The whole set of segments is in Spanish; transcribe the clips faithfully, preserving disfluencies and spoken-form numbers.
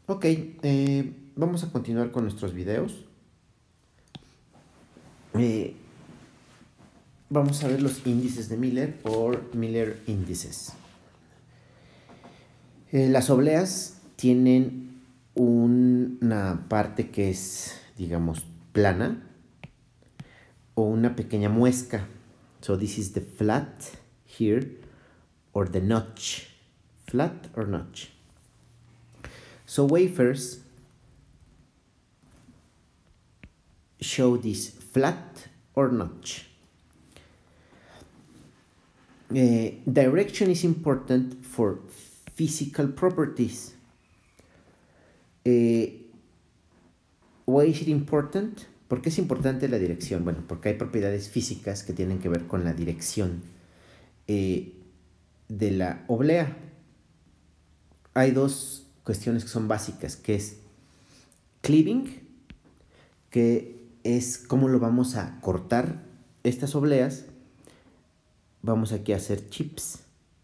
Ok, eh, vamos a continuar con nuestros videos. Eh, vamos a ver los índices de Miller o Miller índices. Eh, las obleas tienen un, una parte que es, digamos, plana o una pequeña muesca. So this is the flat here or the notch. Flat or notch. So wafers show this flat or notch. Uh, direction is important for physical properties. Uh, why is it important? ¿Por qué es importante la dirección? Bueno, porque hay propiedades físicas que tienen que ver con la dirección eh, de la oblea. Hay dos cuestiones que son básicas, que es cleaving, que es cómo lo vamos a cortar estas obleas. Vamos aquí a hacer chips.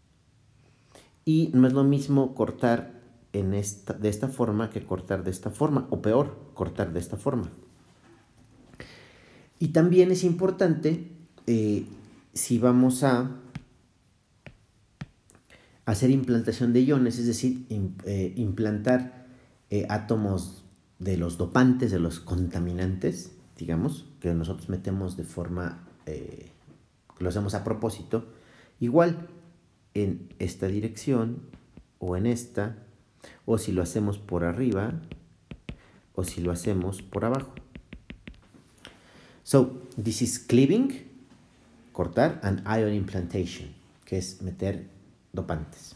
Y no es lo mismo cortar en esta, de esta forma que cortar de esta forma, o peor, cortar de esta forma. Y también es importante eh, si vamos a hacer implantación de iones, es decir, eh, implantar eh, átomos de los dopantes, de los contaminantes, digamos, que nosotros metemos de forma, eh, lo hacemos a propósito, igual en esta dirección o en esta, o si lo hacemos por arriba o si lo hacemos por abajo. So, this is cleaving, cortar, and ion implantation, que es meter dopantes.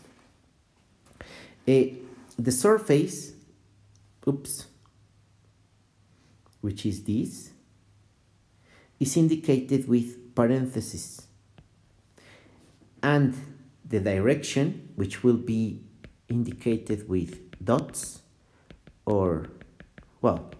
Eh, the surface, oops, which is this, is indicated with parentheses. And the direction, which will be indicated with dots or, well,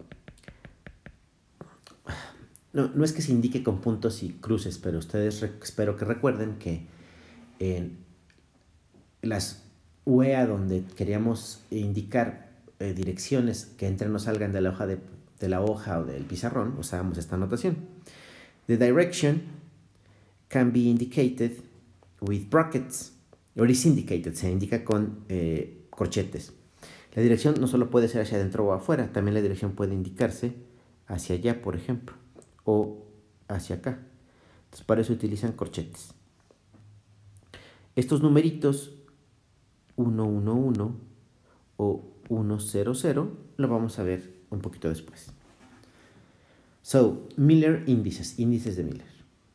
no, no es que se indique con puntos y cruces, pero ustedes espero que recuerden que en las U E A donde queríamos indicar eh, direcciones que entren o salgan de la hoja de, de la hoja o del pizarrón, usábamos esta notación. The direction can be indicated with brackets, or is indicated, se indica con eh, corchetes. La dirección no solo puede ser hacia adentro o afuera, también la dirección puede indicarse hacia allá, por ejemplo, o hacia acá. Entonces, para eso utilizan corchetes. Estos numeritos uno uno uno o uno cero cero lo vamos a ver un poquito después. So, Miller índices, índices de Miller.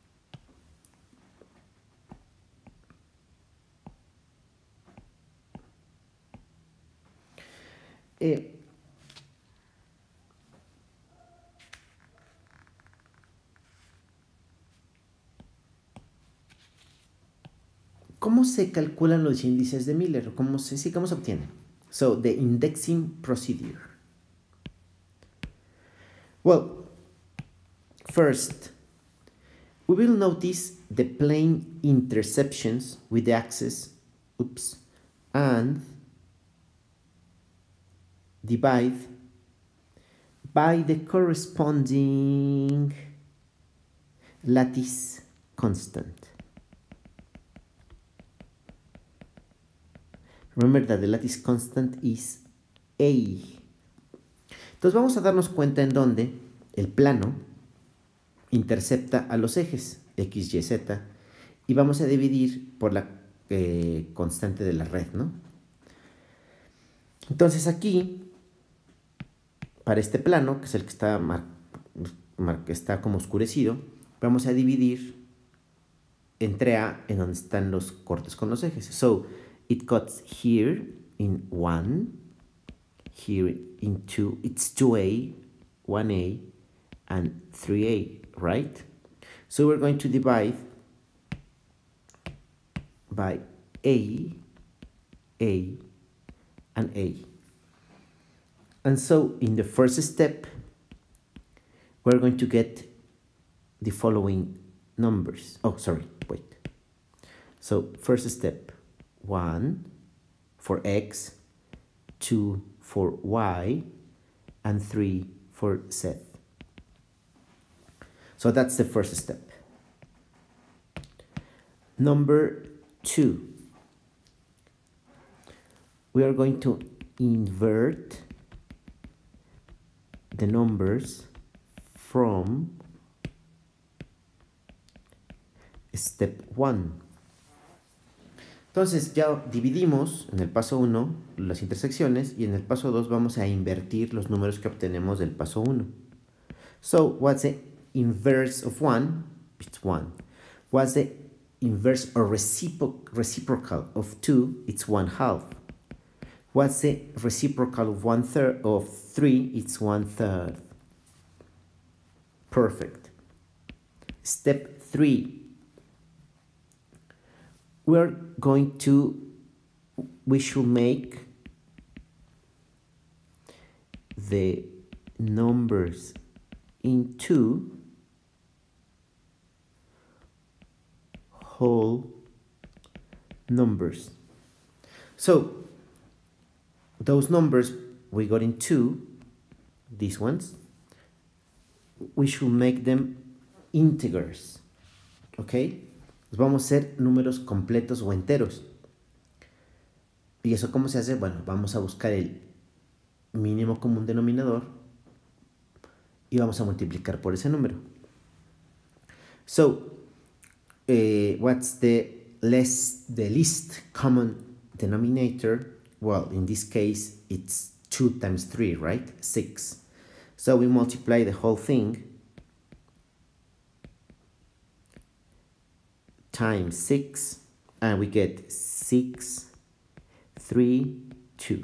Eh, ¿Cómo se calculan los índices de Miller? ¿Cómo se, sí, cómo se obtienen? So, the indexing procedure. Well, first, we will notice the plane interceptions with the axis, oops, and divide by the corresponding lattice constant. Remember that the lattice constant is A. Entonces vamos a darnos cuenta en donde el plano intercepta a los ejes X, Y, Z y vamos a dividir por la eh, constante de la red, ¿no? Entonces aquí, para este plano, que es el que está, mar, mar, que está como oscurecido, vamos a dividir entre A en donde están los cortes con los ejes. So, it cuts here in one, here in two, it's two A, one A, and three A, right? So we're going to divide by A, A, and A. And so in the first step, we're going to get the following numbers. Oh, sorry, wait. So first step, one for X, two for y, and three for z. So that's the first step. Number two, we are going to invert the numbers from step one. Entonces ya dividimos en el paso uno las intersecciones y en el paso dos vamos a invertir los números que obtenemos del paso uno. So what's the inverse of one? It's one. What's the inverse or recipro reciprocal of two? It's one half. What's the reciprocal of one third of three? It's one third. Perfect. Step three. We're going to, we should make the numbers in two whole numbers. So those numbers we got in two, these ones, we should make them integers, okay? Vamos a hacer números completos o enteros. ¿Y eso cómo se hace? Bueno, vamos a buscar el mínimo común denominador y vamos a multiplicar por ese número. So, uh, what's the less the least common denominator? Well, in this case, it's two times three, right? six. So we multiply the whole thing times six, and we get six, three, two.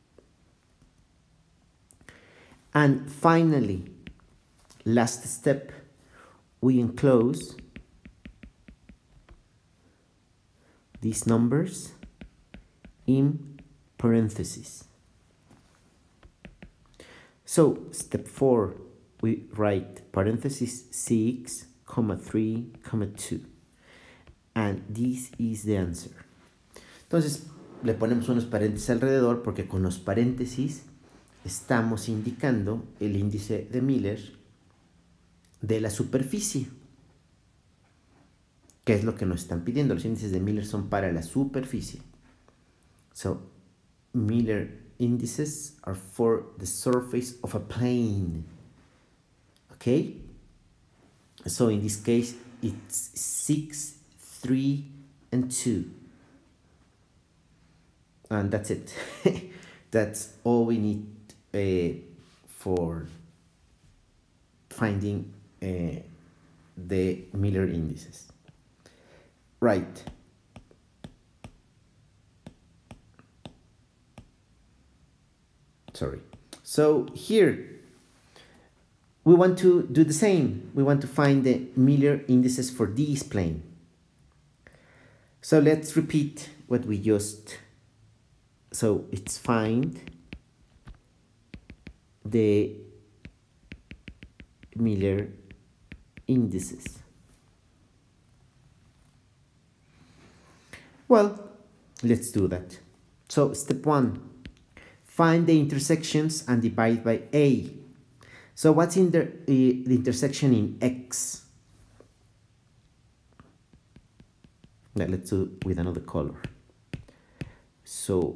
And finally, last step, we enclose these numbers in parentheses. So step four, we write parentheses six, comma three, comma two. And this is the answer. Entonces le ponemos unos paréntesis alrededor porque con los paréntesis estamos indicando el índice de Miller de la superficie. ¿Qué es lo que nos están pidiendo? Los índices de Miller son para la superficie. So, Miller indices are for the surface of a plane. Okay? So in this case, it's six, three, and two. And that's it. That's all we need uh, for finding uh, the Miller indices. Right. Sorry. So here we want to do the same. We want to find the Miller indices for this plane. So let's repeat what we just. So it's find the Miller indices. Well, let's do that. So step one, find the intersections and divide by A. So what's in the, uh, the intersection in X? Now let's do with another color. So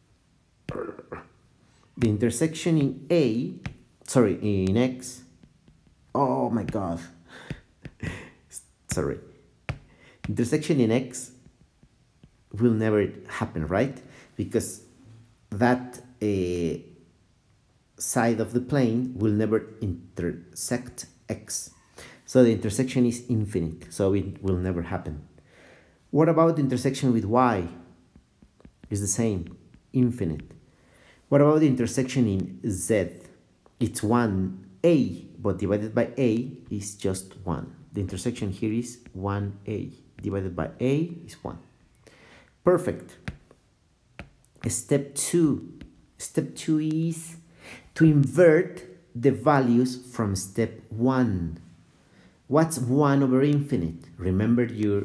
the intersection in A, sorry, in X, oh my God, sorry. Intersection in X will never happen, right? Because that uh, side of the plane will never intersect X. So the intersection is infinite, so it will never happen. What about the intersection with Y? It's the same, infinite. What about the intersection in Z? It's one A, but divided by A is just one. The intersection here is one A. Divided by A is one. Perfect. Step two. Step two is to invert the values from step one. What's one over infinite? Remember your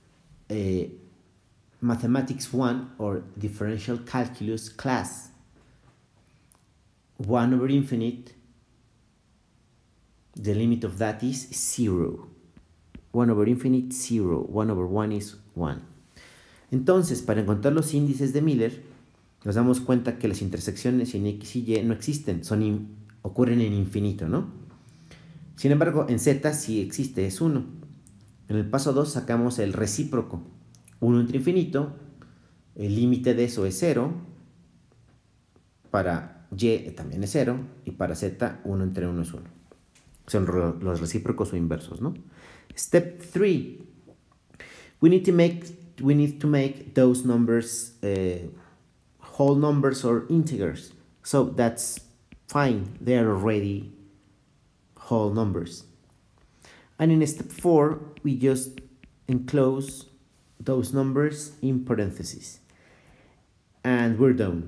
uh, mathematics one or differential calculus class. one over infinite, the limit of that is zero. one over infinite, zero. one over one is one. Entonces, para encontrar los índices de Miller, nos damos cuenta que las intersecciones en X y Y no existen, son in, ocurren en infinito, ¿no? Sin embargo, en Z sí existe, es uno. En el paso dos sacamos el recíproco. uno entre infinito, el límite de eso es cero, para Y también es cero, y para Z uno entre uno es uno. Son los recíprocos o inversos, ¿no? Step three. We need to make, we need to make those numbers uh, whole numbers or integers. So that's fine. They are already whole numbers. And in step four, we just enclose those numbers in parentheses. And we're done.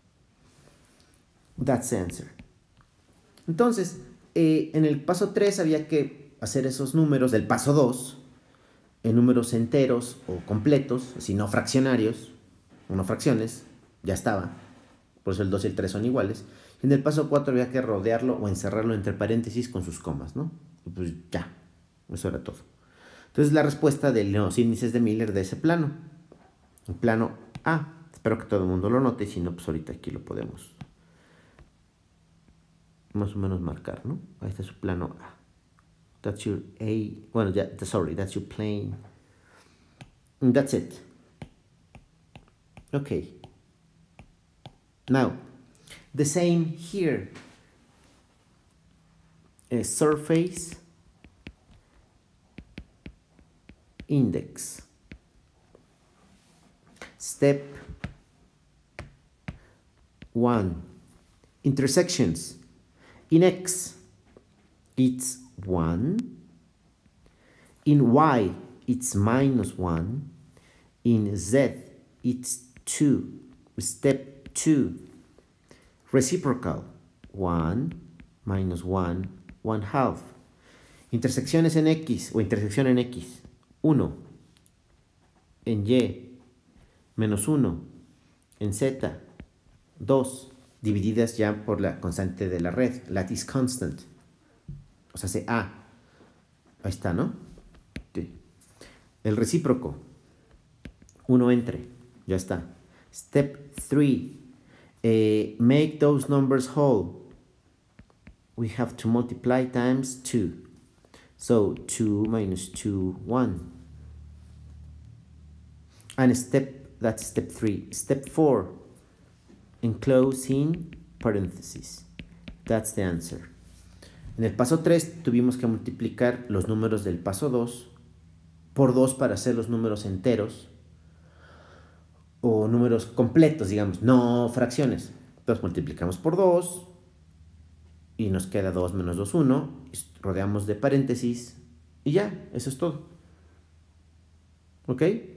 That's the answer. Entonces, eh, en el paso tres había que hacer esos números del paso dos en números enteros o completos, si no fraccionarios, o no fracciones, ya estaba. Por eso el dos y el tres son iguales. En el paso cuatro había que rodearlo o encerrarlo entre paréntesis con sus comas, ¿no? Y pues ya, eso era todo. Entonces la respuesta de los índices de Miller de ese plano. El plano A. Espero que todo el mundo lo note, si no, pues ahorita aquí lo podemos más o menos marcar, ¿no? Ahí está su plano A. That's your A. Bueno, ya, sorry, that's your plane. And that's it. Okay. Now, the same here. A surface index. Step one. Intersections. In X, it's one. In Y, it's minus one. In Z, it's two. Step two. Reciprocal. one minus one, one half. Intersecciones en X o intersección en X. uno. En Y, menos uno. En Z, dos. Divididas ya por la constante de la red, lattice constant. O sea, hace A. Ahí está, ¿no? Sí. El recíproco. uno entre. Ya está. Step three. Uh, make those numbers whole. We have to multiply times two. So two minus two, one. And step, that's step three. Step four. Enclose in parentheses. That's the answer. En el paso tres tuvimos que multiplicar los números del paso dos por dos para hacer los números enteros o números completos, digamos, no fracciones. Entonces multiplicamos por dos y nos queda dos menos dos, uno. Rodeamos de paréntesis y ya, eso es todo. ¿Ok?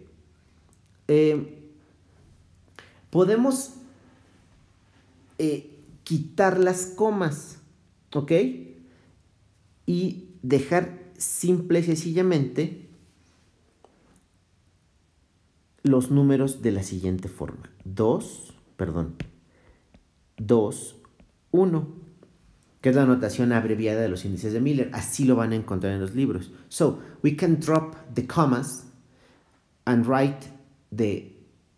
Eh, podemos eh, quitar las comas, ¿ok? Y dejar simple y sencillamente los números de la siguiente forma. dos, perdón, dos, uno, que es la notación abreviada de los índices de Miller. Así lo van a encontrar en los libros. So, we can drop the commas and write the,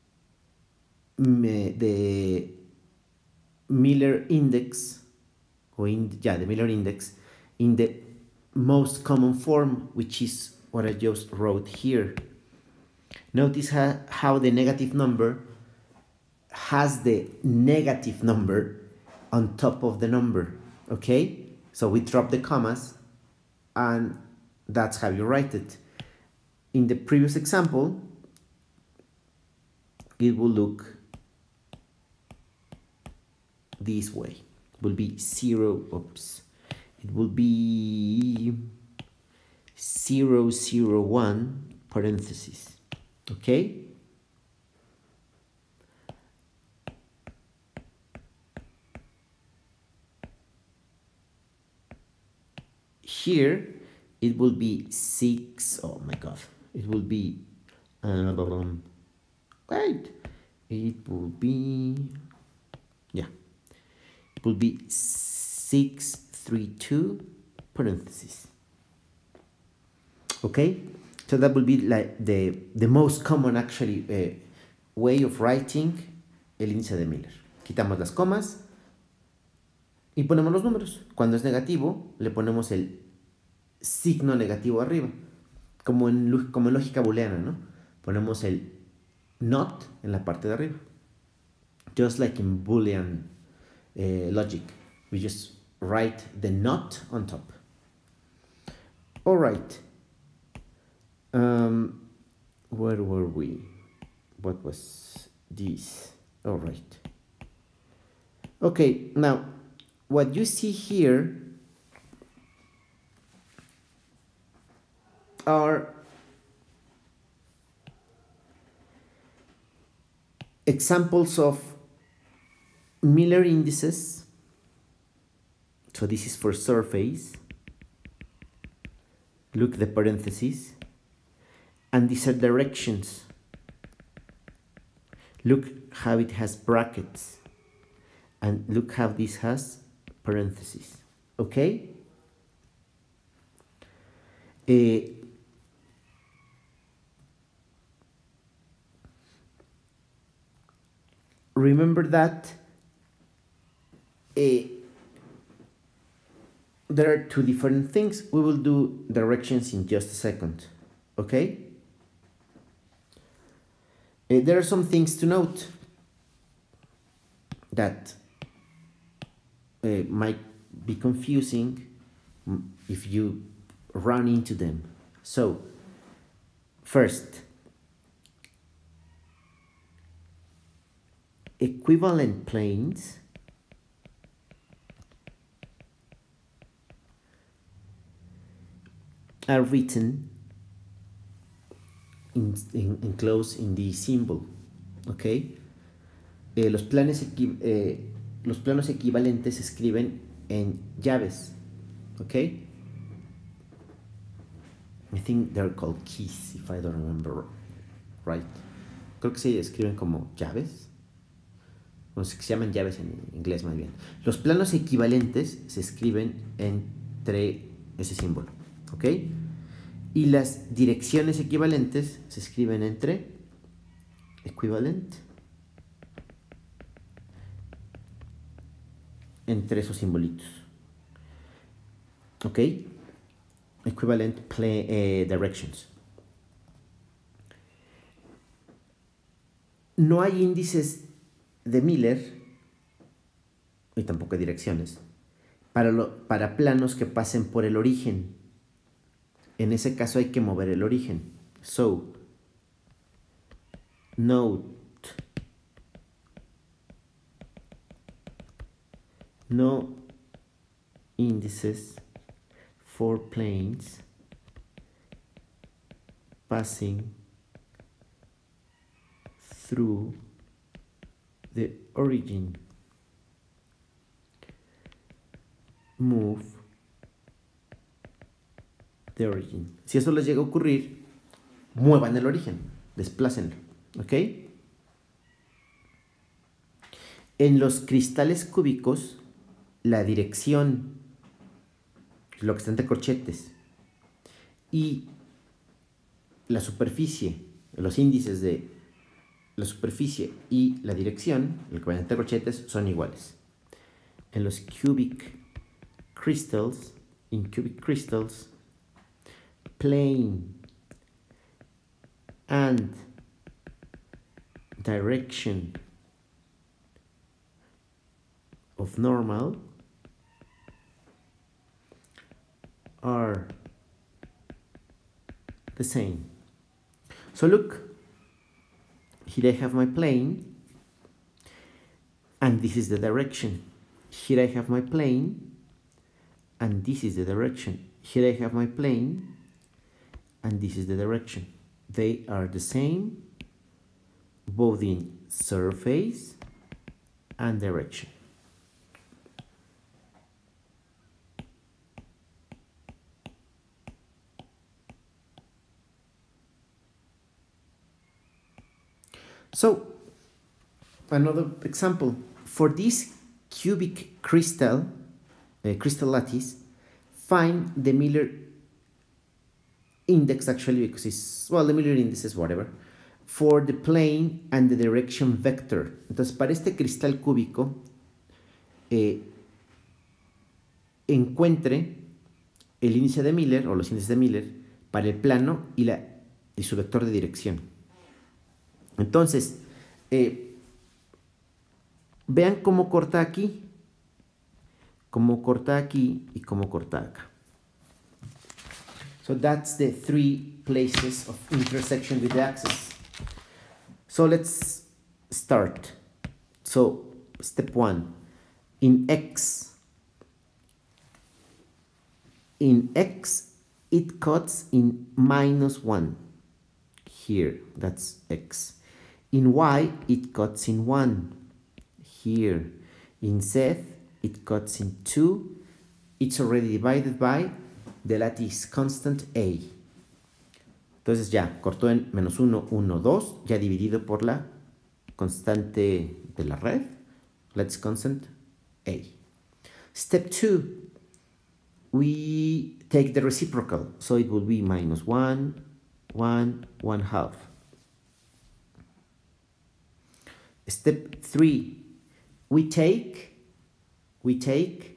the Miller index, or in, yeah, the Miller index, in the most common form, which is what I just wrote here. Notice how, how the negative number has the negative number on top of the number, okay? So we drop the commas, and that's how you write it. In the previous example, it will look this way. It will be zero, oops. It will be zero, zero, one, parentheses, okay? Here, it will be six, oh my God, it will be, um, wait, it will be, yeah, will be six three two parentheses. Okay, so that will be like the, the most common actually uh, way of writing el índice de Miller. Quitamos las comas y ponemos los números. Cuando es negativo, le ponemos el signo negativo arriba, como en, como en lógica booleana, ¿no? Ponemos el not en la parte de arriba. Just like in Boolean uh, logic, we just write the not on top. All right. Um, where were we? What was this? All right. Okay, now what you see here are examples of Miller indices. So this is for surface. Look the parentheses. And these are directions. Look how it has brackets. And look how this has parentheses. Okay? Uh, remember that uh, there are two different things. We will do directions in just a second. Okay? Uh, there are some things to note that uh, might be confusing if you run into them. So, first, equivalent planes are written in, in, enclosed in the symbol, okay? Eh, los, planes equi eh, los planos equivalentes se escriben en llaves, okay? I think they're called keys, if I don't remember right. Creo que se escriben como llaves. O se llaman llaves en inglés más bien. Los planos equivalentes se escriben entre ese símbolo, ¿ok? Y las direcciones equivalentes se escriben entre equivalent, entre esos simbolitos, ¿ok? Equivalent play, eh, directions. No hay índices de Miller, y tampoco hay direcciones, para, lo, para planos que pasen por el origen. En ese caso hay que mover el origen. So, note, no indices for planes passing through the origin. Move the origin. Si eso les llega a ocurrir, muevan el origen, desplácenlo, ¿ok? En los cristales cúbicos, la dirección, lo que está entre corchetes, y la superficie, los índices de la superficie y la dirección, lo que va entre corchetes, son iguales. En los cubic crystals, in cubic crystals, plane and direction of normal are the same. So look, here I have my plane, and this is the direction. Here I have my plane, and this is the direction. Here I have my plane, and this is the direction. They are the same, both in surface and direction. So, another example. For this cubic crystal, uh, crystal lattice, find the Miller index, actually, because it's, well, the Miller index is whatever, for the plane and the direction vector. Entonces, para este cristal cúbico, eh, encuentre el índice de Miller, o los índices de Miller, para el plano y, la, y su vector de dirección. Entonces, eh, vean cómo corta aquí, cómo corta aquí y cómo corta acá. So that's the three places of intersection with the axis. So let's start. So step one, in X, in X, it cuts in minus one. Here, that's X. In Y, it cuts in one. Here. In Z, it cuts in two. It's already divided by the lattice constant A. Entonces ya, cortó en menos uno, uno, dos, ya dividido por la constante de la red, lattice constant A. Step two, we take the reciprocal, so it will be minus one, one, one half. Step three, we take, we take,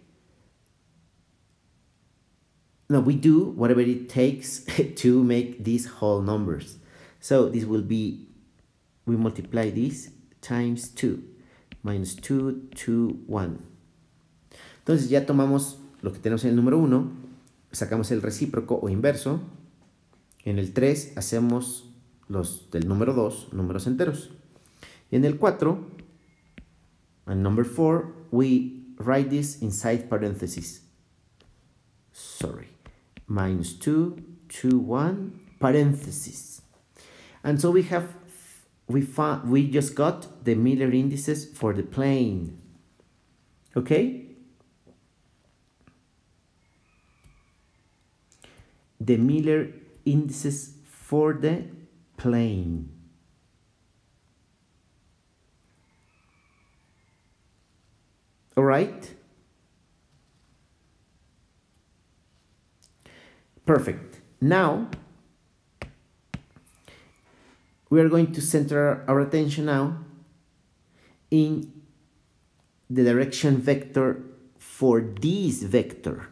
no, we do whatever it takes to make these whole numbers. So this will be, we multiply this times two, minus two, two, one. Entonces ya tomamos lo que tenemos en el número uno, sacamos el recíproco o inverso. En el tres hacemos los del número dos, números enteros. Y en el cuatro, and number four, we write this inside parentheses. Sorry. Minus two, two, one, parentheses. And so we have, we found, we just got the Miller indices for the plane. Okay? The Miller indices for the plane. All right? Perfect. Now, we are going to center our attention now in the direction vector for this vector.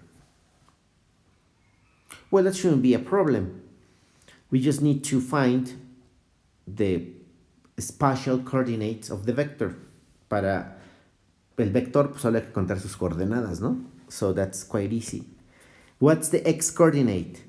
Well, that shouldn't be a problem. We just need to find the spatial coordinates of the vector. Para el vector, pues solo hay que contar sus coordenadas, ¿no? So that's quite easy. What's the x coordinate?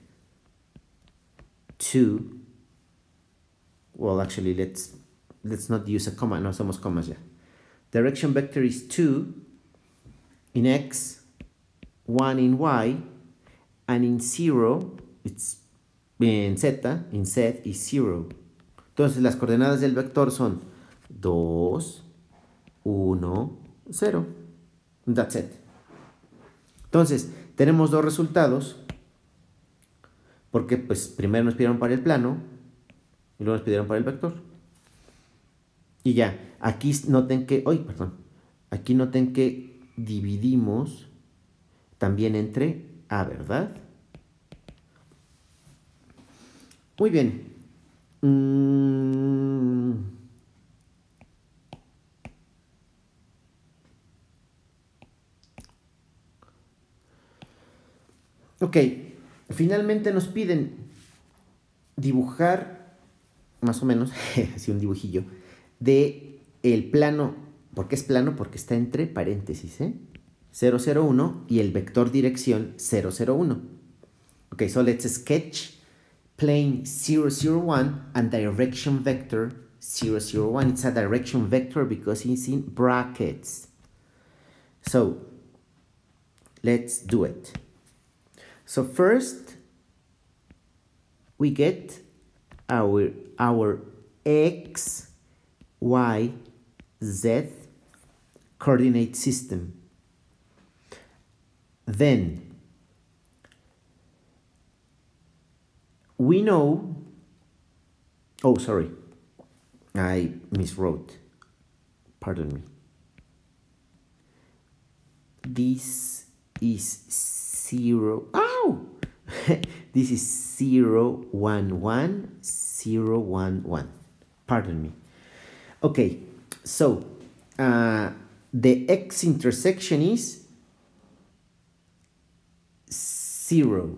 two. Well, actually, let's let's not use a comma. No hacemos comas ya. Direction vector is two in x, one in y, and in zero, it's in z, in z is zero. Entonces, las coordenadas del vector son dos, uno, cero. That's it. Entonces, tenemos dos resultados, porque pues primero nos pidieron para el plano y luego nos pidieron para el vector. Y ya, aquí noten que, ¡ay, perdón! Aquí noten que dividimos también entre A, ¿verdad? Muy bien. Mm. Ok, finalmente nos piden dibujar, más o menos, así un dibujillo, de el plano. ¿Por qué es plano? Porque está entre paréntesis, ¿eh? cero, cero, uno y el vector dirección cero, cero, uno. Ok, so let's sketch plane zero, zero, one and direction vector zero, zero, one. It's a direction vector because it's in brackets. So, let's do it. So first, we get our, our x, y, z coordinate system. Then, we know, oh, sorry, I miswrote, pardon me. this is zero. Oh! This is zero, one, one, zero, one, one. Pardon me. Okay, so uh, the x intersection is zero.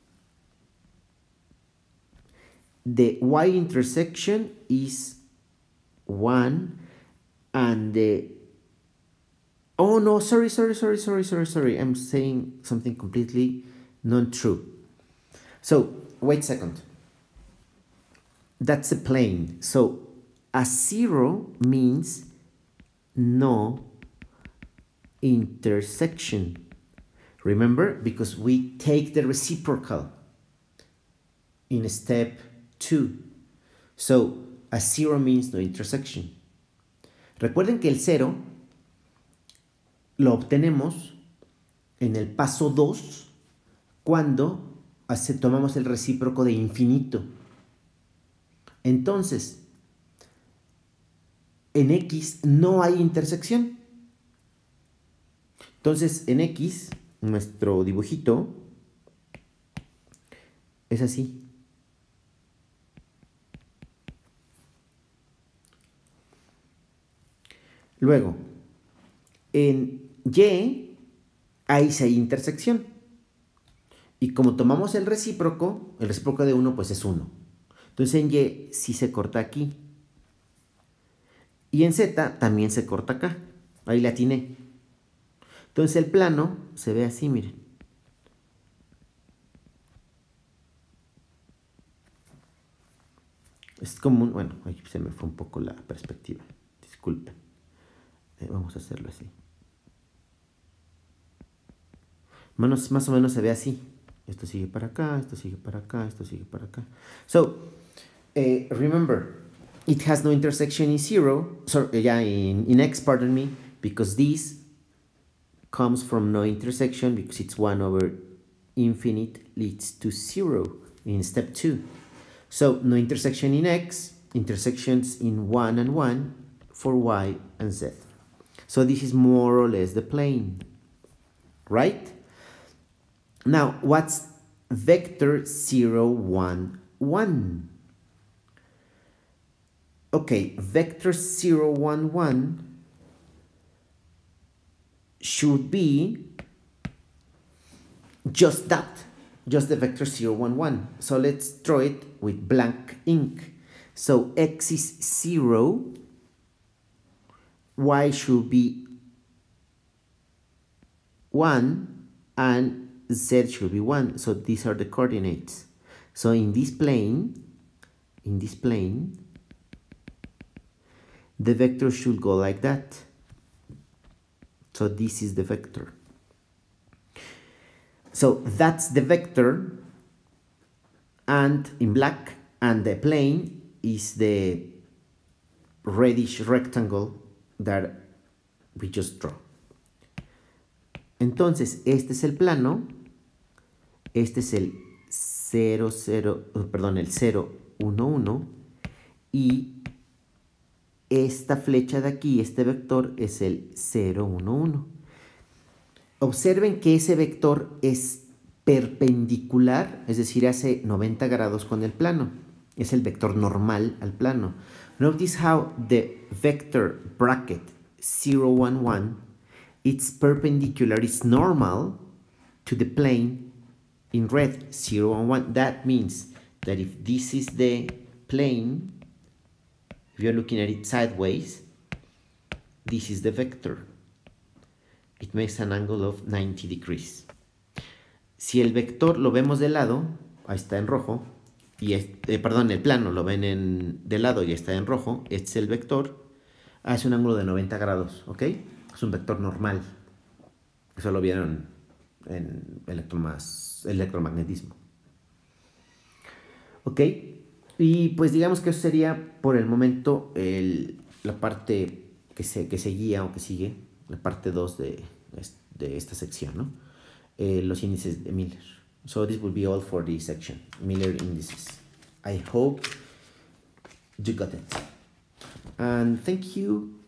The y intersection is one, and the oh no, sorry, sorry, sorry, sorry, sorry, sorry. I'm saying something completely not true. So wait a second. That's a plane. So a zero means no intersection. Remember, because we take the reciprocal in step two. So a zero means no intersection. Recuerden que el cero lo obtenemos en el paso dos cuando hace, tomamos el recíproco de infinito. Entonces, en X no hay intersección. Entonces, en X, nuestro dibujito es así. Luego, en Y, ahí sí hay intersección. Y como tomamos el recíproco, el recíproco de uno, pues es uno. Entonces en Y sí se corta aquí. Y en Z también se corta acá. Ahí la atiné. Entonces el plano se ve así, miren. Es como un... Bueno, ahí se me fue un poco la perspectiva. Disculpen. Eh, vamos a hacerlo así. Más, más o menos se ve así. Esto sigue para acá, esto sigue para acá, esto sigue para acá. So, uh, remember, it has no intersection in zero, sorry, yeah, in, in X, pardon me, because this comes from no intersection because it's one over infinite leads to zero in step two. So, no intersection in X, intersections in one and one for Y and Z. So, this is more or less the plane, right? Now, what's vector zero, one, one? Okay, vector zero, one, one should be just that, just the vector zero, one, one. So let's draw it with blank ink. So X is zero, Y should be one, and Z should be one. So these are the coordinates. So in this plane, in this plane, the vector should go like that. So this is the vector. So that's the vector, and in black, and the plane is the reddish rectangle that we just draw. Entonces, este es el plano, este es el cero, cero, perdón, el cero, uno, uno, y esta flecha de aquí, este vector, es el cero, uno, uno. Observen que ese vector es perpendicular, es decir, hace noventa grados con el plano. Es el vector normal al plano. Notice how the vector bracket zero, one, one, it's perpendicular, it's normal to the plane in red, zero, one, one. That means that if this is the plane, if you're looking at it sideways, this is the vector. It makes an angle of ninety degrees. Si el vector lo vemos de lado, ahí está en rojo, y es, eh, perdón, el plano lo ven en, de lado y está en rojo, este es el vector, hace un ángulo de noventa grados, ¿ok? Es un vector normal. Eso lo vieron en electromas, electromagnetismo. ¿Ok? Y pues digamos que eso sería por el momento el, la parte que, se, que seguía o que sigue, la parte dos de, de esta sección, ¿no? Eh, los índices de Miller. So this will be all for this section, Miller indices. I hope you got it. And thank you.